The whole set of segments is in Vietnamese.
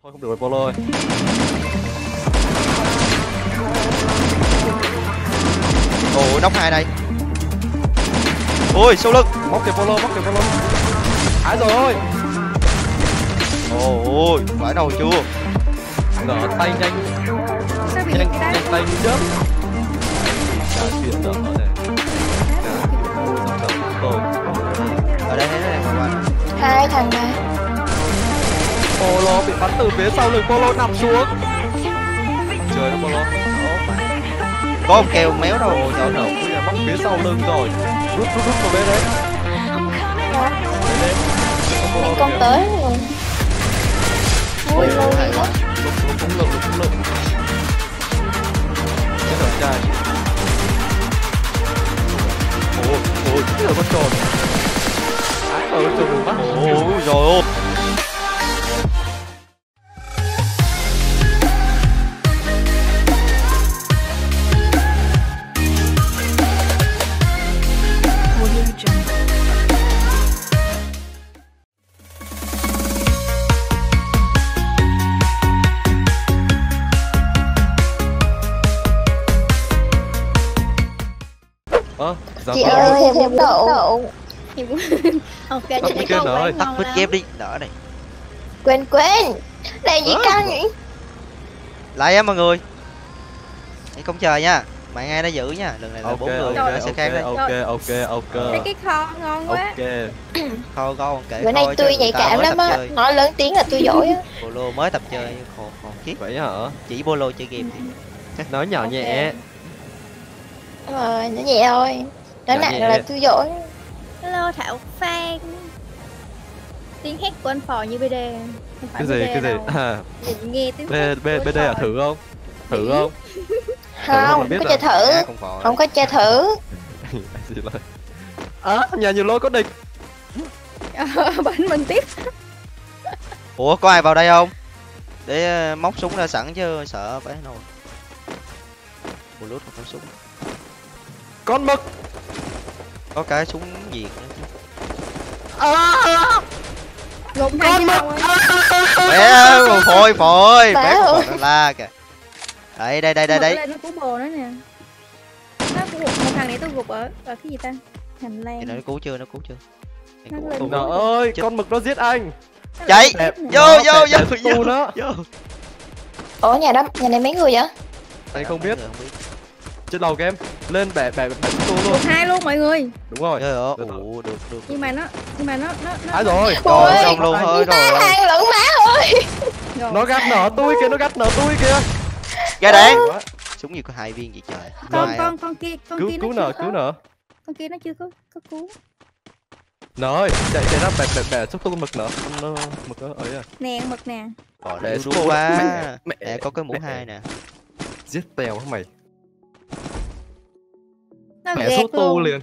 Thôi không được rồi Polo ơi. Ồ, nóc 2 đây. Ôi, sau lưng. Móc kìa Polo. Rồi ôi. Ôi, phải đâu chưa? Nở tay nhanh. Sao bị cái Nhanh tay như chớp. Trời chuyện nở này. Tôi. Ở đây các bạn. Hai thằng này. Polo bị bắn từ phía sau lưng, Polo nằm xuống. Trời ơi Polo. Có một kèo méo đâu. Ồ, cháu nở bây giờ móc phía sau lưng rồi. Rút vào bên đấy. Mình con tới rồi. Ui lâu đi lắm. Đúng lượng. Chết rồi trai. Ôi, cái là con trồn. Con trồn đừng bắt. Ôi, rồi ôi. Chị ơi, thêm bún đậu. Ok, Tắt chị mic lên rồi. Tắt mic kép đi, đỡ này. Quên. Đây gì căng nhỉ? Lại em mọi người. Hãy không chờ nha. Bạn ai đã giữ nha. Lần này là 4 người sẽ khác đấy. Ok. Thấy cái kho ngon quá. Ok. Thôi con kể. Bữa nay tôi nhạy cảm lắm á. Nói lớn tiếng là tôi giỏi á. Polo mới tập chơi còn khiếp. Vậy hả? Chỉ Polo chơi game thì Nói nhỏ nhẹ. Rồi, nó nhẹ thôi. Nói nặng là tôi giỏi. Hello Thảo Phan. Tiếng hét của anh Phò như BD. Cái gì? À, Nghe tiếng BD à, thử không? Không, không có chơi thử. Không có chơi thử. Nhà nhiều lôi có địch. Bắn mình tiếp. Ủa có ai vào đây không? Để móc súng ra sẵn chứ sợ phải nồi. Bluetooth không có súng. Con mực. Có cái súng diệt nữa chứ. Gồm hai con mực. Bé phôi bé còn la kìa. Đây. Nó cứu bồ nó nè. Nó gục một thằng này tôi gục ở cái gì ta? Hành lang. Nó cứu chưa? Trời ơi, con mực nó giết anh. Chạy. Vô. Ủa nhà này mấy người vậy? Anh không biết. Trên lầu game lên bẻ tu luôn. 1-2 luôn mọi người. Đúng rồi. Ủa được. Nhưng mà nó Rồi. Rồi xong luôn thôi rồi. Hàng lẫn má ơi. Nó gắt nở tôi kìa. Ra đạn. Súng gì có 2 viên vậy trời. Con kia Cứu nở. Con kia nó chưa có cứu. Nở ơi, chạy ra bẻ xúc tu con mực nở. Con mực nó ấy à. Nè mực nè. Để xuống quá. Mẹ có cái mũ 2 nè. Giết tèo hả mày? Nó Mẹ ghét số tu liền.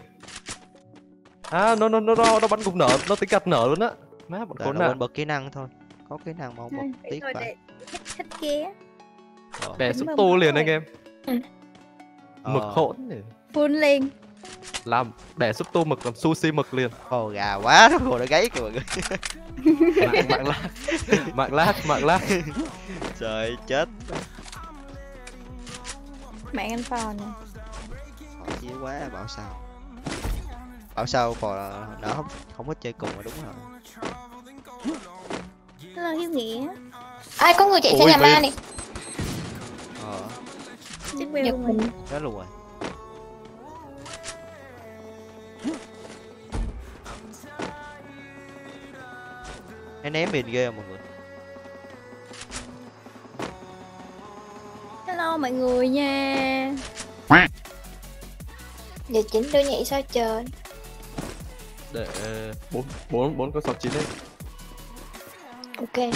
Nó bắn cục nở, nó tính gạt nở luôn á. Má bọn khốn nạn. nạn. Bật kỹ năng thôi. Có kỹ năng mà không bật tiếc phải. Thích kia. Bẻ xúc tu liền anh em. Mực hỗn này. Phun liền. Làm bẻ xúc tu mực làm sushi mực liền. Ồ gà quá, nó gáy kìa mọi người. Mạng lát. Trời chết. Mạng anh Phò nè. Chí quá bảo sao còn nó không thích chơi cùng mà đúng rồi. Hello Hiếu Nghĩa. Ai có người chạy sang nhà ma này. Chết queo luôn mình. Đó luôn rồi. Nó ném mình ghê mọi người. Hello mọi người nha. Giờ chính tôi nhảy sao trời. Để 4 con 69 đấy. Ok.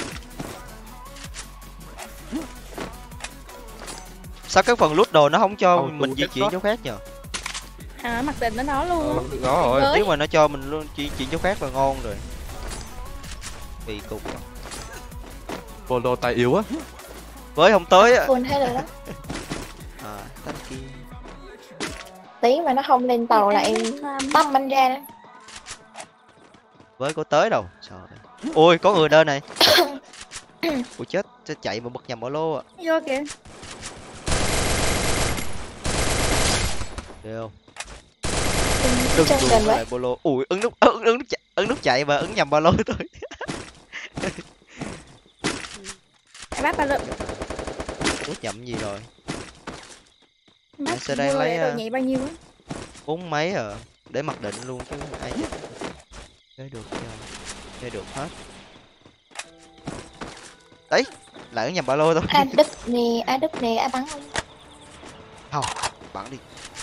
Sao cái phần lút đồ nó không cho mình di chuyển chỗ khác nhờ? Mặc định nó đó luôn. Đó rồi. Nếu mà nó cho mình luôn di chuyển chỗ khác là ngon rồi. Bị cục. Polo tay yếu á. Với không tới á. Full hết rồi đó. Thank you. Tí mà nó không lên tàu là em băm anh ra đó. Với có tới đâu. Trời ơi. Ôi có người đơn này. Ui chết, chạy mà bật nhầm ba lô à. Vô kìa. Được không? Đừng chân gần vậy. lại ba lô. Ui ấn nút chạy mà ấn nhầm ba lô thôi. Bác ba lượm. Nút nhầm gì rồi? Bác sẽ đang lấy, rồi nhảy bao nhiêu á? 4 mấy à, để mặc định luôn chứ ai chơi được chưa? Chơi được hết. Đấy, lại ấn nhầm ba lô thôi. Ai đứt nè, ai bắn không? Không, bắn đi.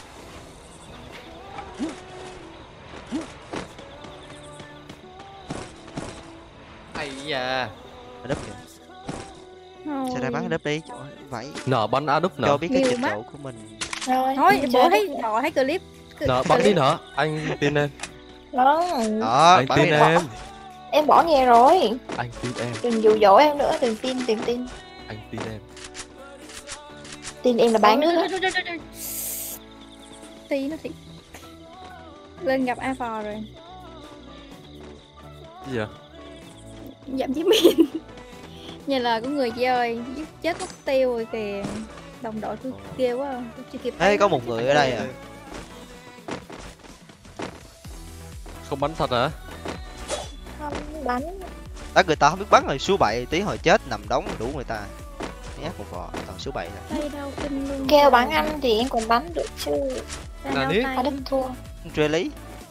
Ây da. Đúp kìa. Sẽ ra bắn đúp đi. Trời ơi, vậy Nở bắn A đúp cho nở. biết cái Nhiều trình mắt. độ của mình. Rồi. Thôi, chơi bố đi. thấy clip. Nở bắn đi nở. Anh tin em. Đó. Đó, Anh bắn tin đi. em. Em bỏ nghe rồi. Anh tin em. Đừng dụ dỗ em nữa, đừng tin. Anh tin em. Tin em là bán nước á. Tí nó thì lên gặp A phò rồi. Cái gì à? Giảm chiến biên. Như là có người chị ơi, giết chết mất tiêu rồi kìa. Đồng đội tôi kêu quá, tôi chưa kịp. Ê, có một người ở đây à. Không bắn thật hả? Không bắn. Đó, người ta không biết bắn rồi số 7 tí hồi chết nằm đóng đủ người ta. Nhát một vò, toàn số 7 rồi. Tay đau kinh luôn. Kêu bắn anh thì em còn bắn được chứ. Tay Là đau đi. tay. Ai đứt thua. Truy lý.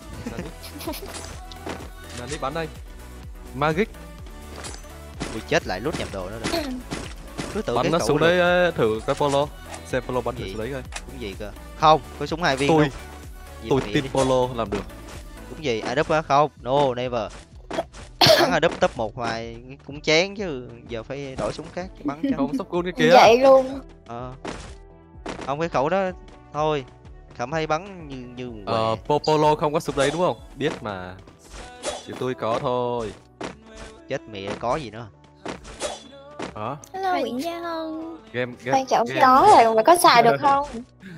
Là đi bắn đây. Magic. Ui chết lại lút nhầm đồ nữa rồi. Cứ tự Bắn cái nó cậu xuống được. đấy thử cái Polo. Xem Polo bắn thử Gì? xuống đấy coi. Cũng gì cơ. Không, có súng 2 viên Tôi luôn. Gì tôi mà tin đi. Polo làm được. Cũng gì, ai đúp á không? No, never. Bắn ai đúp top 1 hoài cũng chán chứ. Giờ phải đổi súng khác bắn cho. Không sắp côn cái kia. Vậy luôn. Không, cái khẩu đó thôi. Cảm thấy bắn như Polo không có súng đấy đúng không? Biết mà. Chỉ tôi có thôi. chết mẹ có gì nữa. Hả? Hello Nguyễn Gia Hân. Game Quan trọng có là phải có xài được không?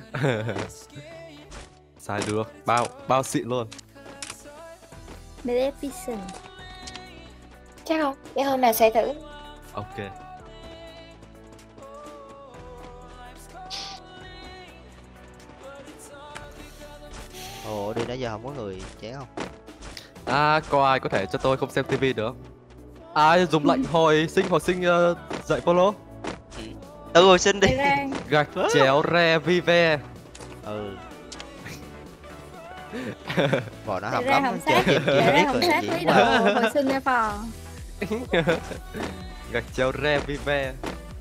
Xài được. Bao xịn luôn. Maleficent. Chắc không? Để hôm nào sẽ thử. Ok. Ồ, đi nãy giờ không có người chán không? Có ai có thể cho tôi không xem tivi được? Ai dùng lệnh hồi sinh dạy Polo? Tự hồi sinh đi. Tay ra. Gạch chéo re vive. Ừ. Vỏ nó Tay hầm ra lắm. hồng Chơi sát. game Tay chưa ra biết hồng rồi sát gì lấy quá. đồ hồi sinh A phò. Gạch chéo re vive.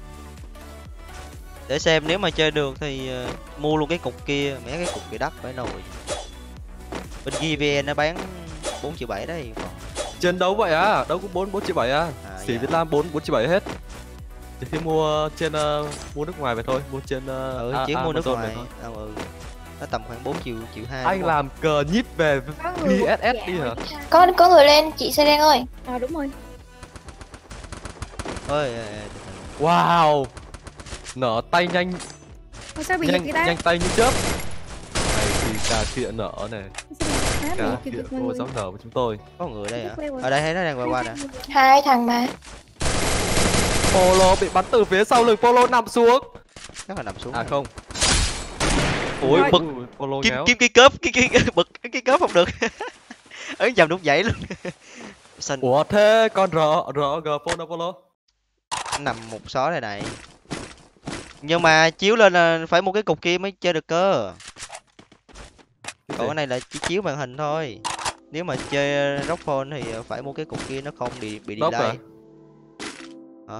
Để xem nếu mà chơi được thì mua luôn cái cục kia, mấy cái cục kia đắt phải nồi. Bên GVN nó bán 4,7 triệu đấy. Trên đấu vậy à? Đấu cũng 4 triệu 7 à? Xỉ dạ. Việt Nam 4 triệu 7 hết. Chỉ khi mua trên mua nước ngoài về thôi, mua trên Chỉ mua nước Amazon ngoài. về thôi. Nó tầm khoảng 4 triệu 2. Anh làm cờ nhíp về Có người bột VSS dạ đi hả? rồi. Có người lên, chị Xe Đen ơi. Đúng rồi. Ôi, Wow. Nở tay nhanh Ôi, sao bị giật vậy ta? nhanh tay như chớp. Này thì cà khịa nở này. Má bị Cà giật khịa giật mọi cô người. giáo nở của chúng tôi. có người đây à? Quay qua. Ở đây thấy nó đang qua nè. 2 thằng mà. Polo bị bắn từ phía sau lưng, Polo nằm xuống. Chắc là nằm xuống. À rồi. không. Ôi Rồi. bực Polo Kim nhéo. cái cớp, bực cái cớp không được. Ấn chầm nút dãy luôn. Xanh Ủa thế con RG phone đâu Polo? nằm một xó này này. Nhưng mà chiếu lên là phải mua cái cục kia mới chơi được cơ. Còn cái này là chỉ chiếu màn hình thôi. Nếu mà chơi rock phone thì phải mua cái cục kia, nó không bị Rock delay. à?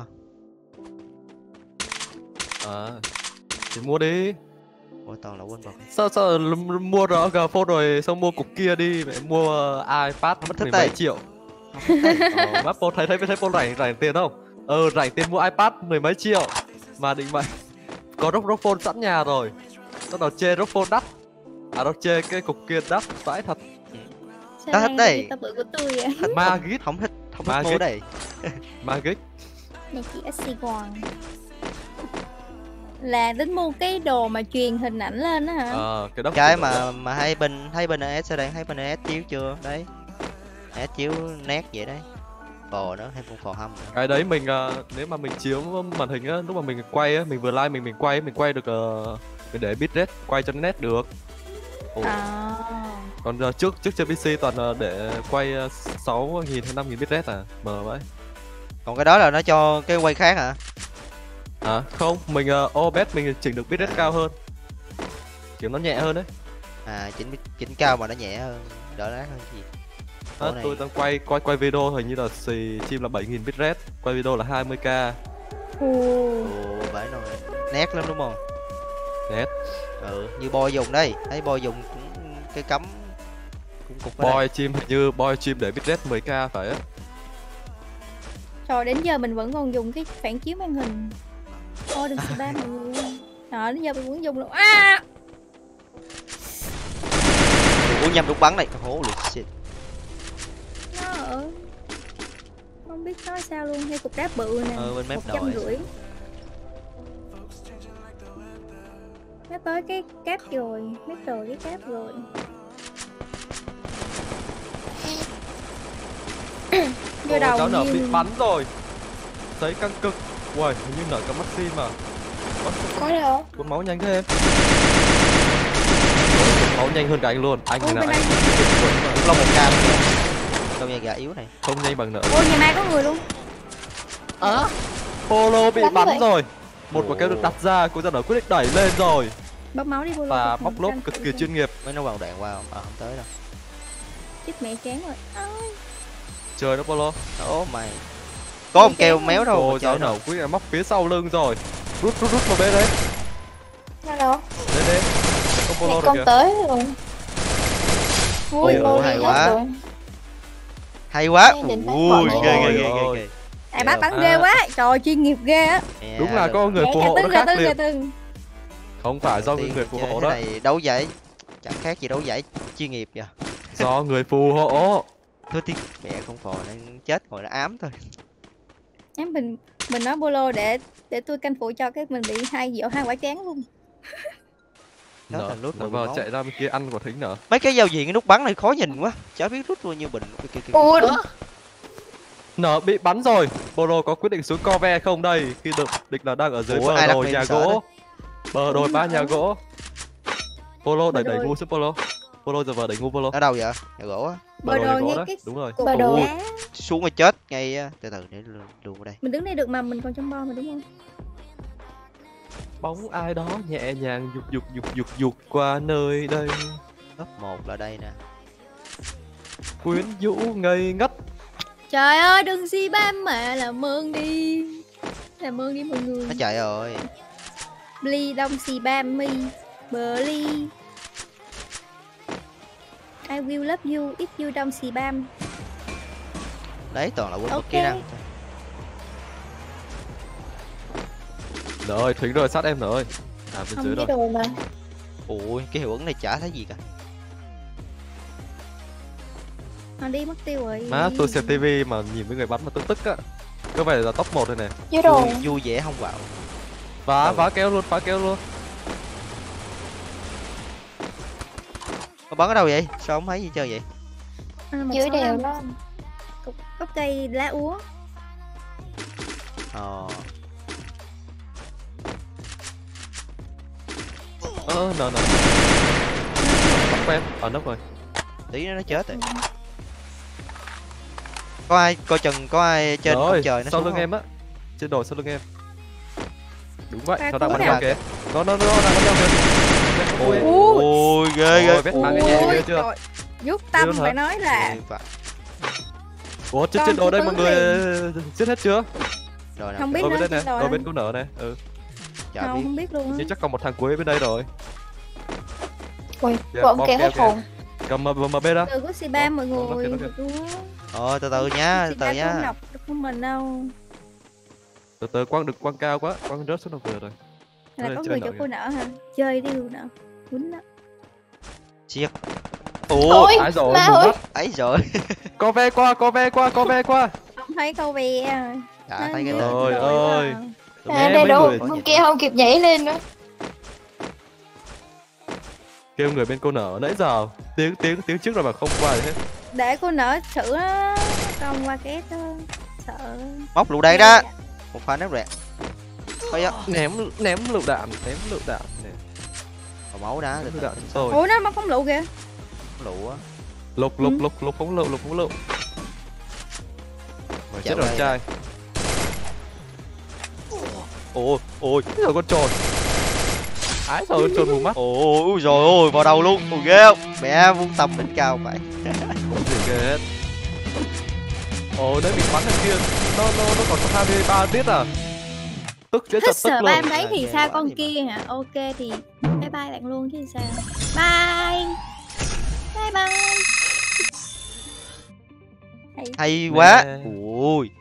Thì mua đi. Ủa toàn là quên bật. Sao mua RG phone rồi xong mua cục kia đi, mẹ mua iPad mất thích mười tay. mấy triệu. Mắt Polo thấy Polo rảnh tiền không? Rảnh tiền mua iPad mười mấy triệu mà định vậy. Có rock phone sẵn nhà rồi. Bắt đầu chê rock phone đắt. Đâu chê cái cục kia đắt vãi thật. Tao thích đây. Tao bự của tôi vậy. Magit không thích Magit. mua đây. Magic. Này chị SC Hoàng. Là tính mua cái đồ mà truyền hình ảnh lên á hả? Cái đó Cái mà hai bên AS đang thấy bên AS chiếu chưa đấy. AS chiếu nét vậy đấy. phò nữa, thêm phò hâm nữa. Cái đấy mình nếu mà mình chiếu màn hình á, lúc mà mình quay á, mình vừa live mình quay được mình để bitrate quay cho nó nét được. Ồ. À. Còn trước trên PC toàn để quay 6.000 hay 5.000 bitrate à, mờ vậy. Còn cái đó là nó cho cái quay khác hả? À không, mình OBS mình chỉnh được bitrate cao hơn, kiểu nó nhẹ hơn đấy. À chỉnh cao mà nó nhẹ hơn, đỡ lát hơn gì. Tôi đang quay video hình như là stream là 7.000 bitrate, quay video là 20k. Ồ, phải rồi. Nét lắm đúng không? Nét. Ừ, như Boy dùng đây, thấy Boy dùng cũng cái cắm cũng cục Boy stream hình như Boy stream để bitrate 10k phải á. Rồi đến giờ mình vẫn còn dùng cái phản chiếu màn hình. Thôi đừng spam mọi người. Đó, đến giờ mình vẫn dùng luôn. À! Ủa nhầm đúng bắn này, holy shit. Nó ở không biết nói sao luôn, hay cục đá bự nè. Bên mép 150. Nó tới cái cáp rồi, mét rồi cái cáp rồi. Vô đầu cháu nở nhiều. bị bắn rồi. Thấy căng cực. Uầy, hình như nở cả maxi mà. Có đâu. Cuốn máu nhanh thế em. Cuốn máu nhanh hơn cả anh luôn. Anh này là anh. Cũng lo một cam kìa. Đâu nhà gà yếu này. Không nhanh bằng nở. Ôi nhà ma có người luôn. Polo bị Bắn bắn vậy. rồi. Một quả kêu được đặt ra, cô ra nở quyết định đẩy lên rồi. Bóc máu đi Polo. Và bóc lốp cực kỳ chuyên nghiệp. Mấy nó vào đoạn qua không? À không tới đâu. Chết mẹ chán rồi. Ôi. Trời đó Polo. Mày. Có ông kêu méo đâu. Ồ, cháu nở quyết định móc phía sau lưng rồi. Rút vào bên đấy. Nó đâu. Đến. Có Polo Này rồi con kìa. tới rồi. Ui, Ồ, hay quá. rồi. Hay quá. Ê, định Ui, bắt bọn ghê nó ghê rồi. ghê ghê. Ai bắt bắn ghê quá. Trời chuyên nghiệp ghê á. Đúng là có người Gà phù hộ nó gà khác gà liền. tưng. Không phải do người phù hộ đó. Này đấu giải chẳng khác gì đấu giải chuyên nghiệp vậy. Do người phù hộ. Thôi tiếc mẹ con phò nó chết ngồi nó ám thôi. Em mình nói Polo để tôi canh phụ cho cái mình bị hai quả tráng luôn. Nó Nở, thành nút nở một vào máu. chạy ra bên kia ăn quả thính nở. Mấy cái giao diện cái nút bắn này khó nhìn quá, chả biết rút bao nhiêu bình. Ui, Nở bị bắn rồi. Polo có quyết định xuống Corve không đây? Khi được địch là đang ở dưới Ủa, bờ ai đặt đồi lên nhà sợ gỗ. Bờ đồi ba nhà gỗ. Polo đẩy đồi. ngu xuống Polo. Polo giờ vào đẩy ngu Polo. Ở đâu vậy? Nhà gỗ á. Bờ Bờ đồi nhà đồi gỗ ngay đó. cái Đúng rồi. cục Bờ đồi. đá. Xuống mà chết ngay á. Từ từ để luôn ở đây. Mình đứng đây được mà mình còn trong bo mà đúng không? Bóng ai đó nhẹ nhàng dục qua nơi đây. Top 1 là đây nè. Quyến rũ ngây ngất. Trời ơi đừng si bám mà làm ơn đi. Làm ơn đi mọi người. Nó chạy rồi. Bli đông si bam mi. Bli. I will love you if you don't si bam. Đấy toàn là quân Ok. bật kỹ năng. Nở ơi, Thính rồi sát em nở ơi. À bên Không dưới cái rồi. đồ mà. Ui cái hiệu ứng này chả thấy gì cả. Nó đi mất tiêu rồi. Má tôi xem tivi mà nhìn với người bắn mà tức á. Có vẻ là top 1 rồi này. Cái đồ. Vui vẻ không vào. Phá kéo luôn. Nó bắn ở đâu vậy? Sao không thấy gì chơi vậy? Dưới đèo đó. Gốc cây lá úa. Nở. Tóc em, ở nóc rồi. Tí nó chết rồi. Có ai coi chừng có ai trên Rồi, không trời nó sau xuống lưng không? em á. Trên đồi sau lưng em. Đúng vậy, Pha nó đang cứu bắn nào? nhau kìa. Nó đang bắn nhau kìa. Ôi, Ui ghê ghê. vết bắn cái nhà ghê chưa? Dút tâm Ghê phải hả? nói là Ủa, trên Con đồi đây cứ mọi bắn người giết hết chưa? Rồi nào. Không biết Đồi bên nữa, đây nè, trên đồi đồi đây. bên cô nở này. Ừ, Chả không, biết. không biết luôn á. nhưng chắc còn một thằng cuối bên đây rồi. Ui, Dạ, bọn bom kia keo hết kìa. hồn. Cầm MB đó. Từ của si bam mọi nó người. kìa. Được luôn á. Từ từ nhá, từ từ Không nhá. đọc được của mình đâu. Từ từ quăng được quăng cao quá, quăng rớt xuống đầu vừa rồi. Là Đây, có chơi người nợ cho kìa. cô nợ hả? Chơi đi cô nợ. Quýnh đó. Chiếc. Ôi, Ái rồi, ma mù ơi. mắt. Ấy rồi. Có ve qua. Không thấy câu ve. Chả thấy cái Nó tên. Trời đổi ơi. vào. À, Nghe đây mấy đâu, người con kia không kịp nhảy lên nữa. kêu người bên cô nở nãy giờ tiếng trước rồi mà không qua gì hết. Để cô nợ xử nó công qua két đó. Sợ. Móc lựu đạn ra. Một pha ném rẹt. Thôi á. Ném lựu đạn nè. Còn máu đá được Lựu đạn rồi. rồi. Ủa nó bắn phóng lựu kìa. Lựu á. Lục phóng lựu. Mà chết Chảo rồi đây. trai. Ôi, rồi con trồn. Ái sao con trồn mù mắt. Ôi rồi ôi vào đầu luôn. Ôi ghê không? Mẹ vung tầm đỉnh cao vậy. Không gì ghê hết. Đấy mình bắn thằng kia. Nó còn có 23 tiết à. Tức chết Thích chật tức sợ luôn. ba em đấy thì Ghê sao quá con thì kia hả? Ok thì bye bye bạn luôn chứ sao. Bye. Bye bye. Hay quá. Nè. Ui.